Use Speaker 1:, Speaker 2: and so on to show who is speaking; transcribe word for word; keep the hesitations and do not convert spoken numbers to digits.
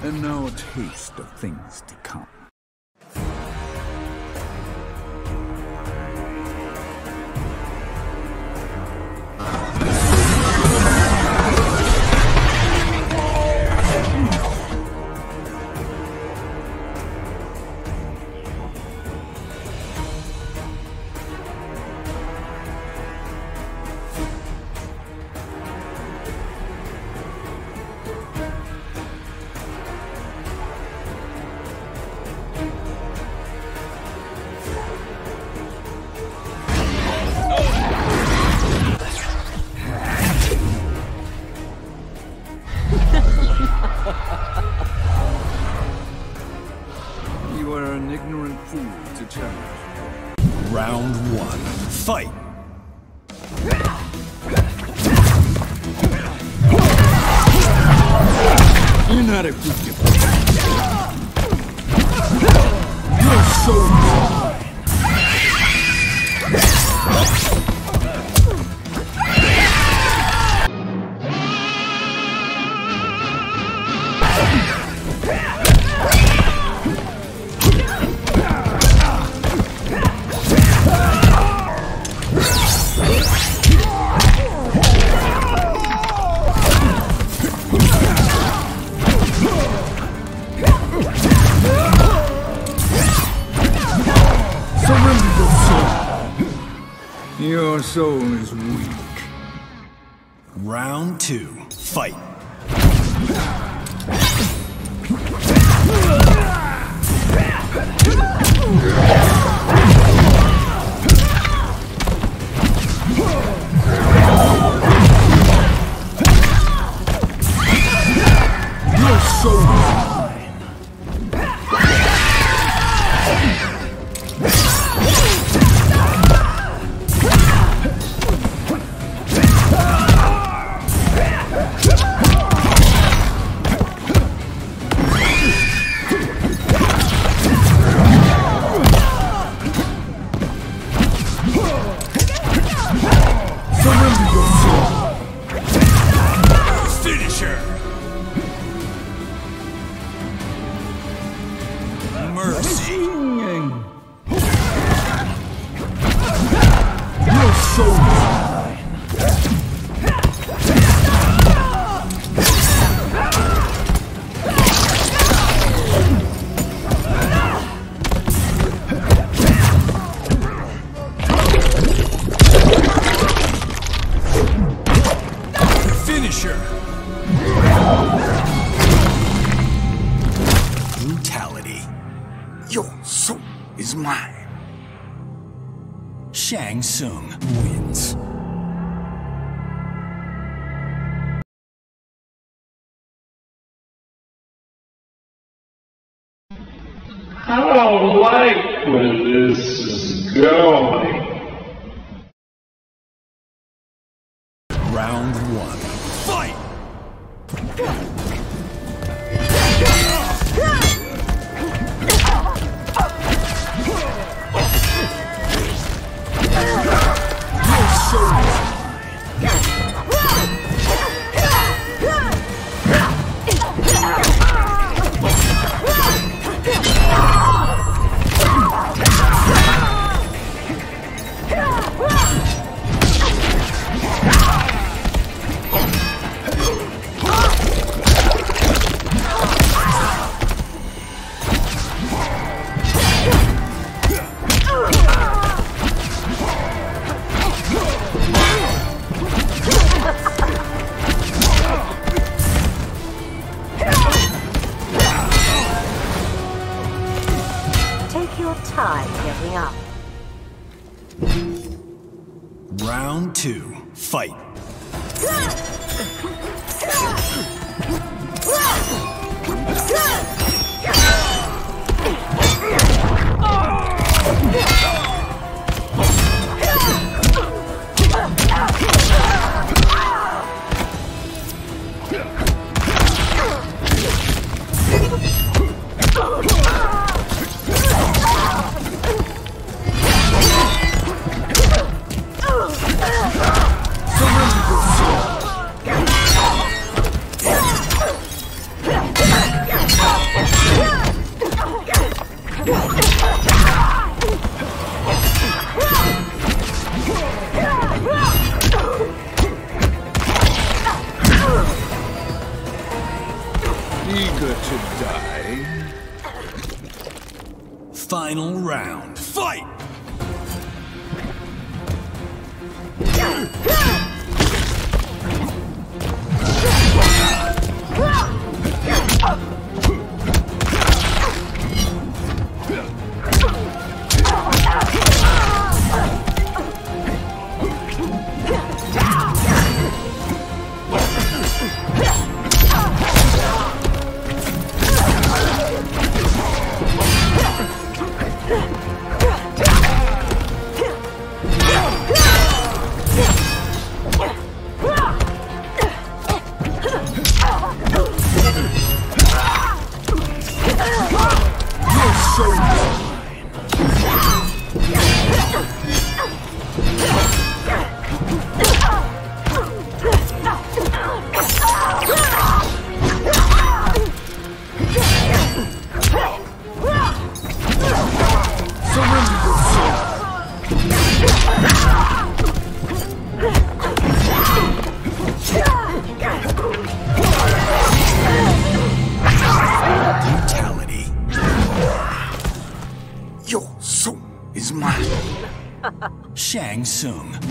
Speaker 1: And now a taste of things to come. You are an ignorant fool to challenge.
Speaker 2: Round one, fight!
Speaker 1: Inadequate. You're so mine. Your soul is weak.
Speaker 2: Round two, fight!
Speaker 1: Your soul
Speaker 2: mercy.
Speaker 1: You're so mine.
Speaker 2: Finisher. Brutality.
Speaker 1: Your soul is mine.
Speaker 2: Shang Tsung wins.
Speaker 3: I don't like where this is going.
Speaker 2: Round one, fight!
Speaker 4: Take your time getting up.
Speaker 2: Round two, fight!
Speaker 1: Surrender. eager to die?
Speaker 2: Final round. Fight! Brutality.
Speaker 1: Your soul is mine.
Speaker 2: Shang Tsung.